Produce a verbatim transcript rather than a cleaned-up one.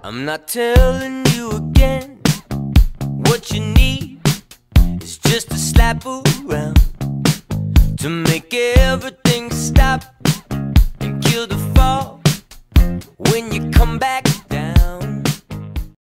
I'm not telling you again. What you need is just a slap around to make everything stop and kill the fall. When you come back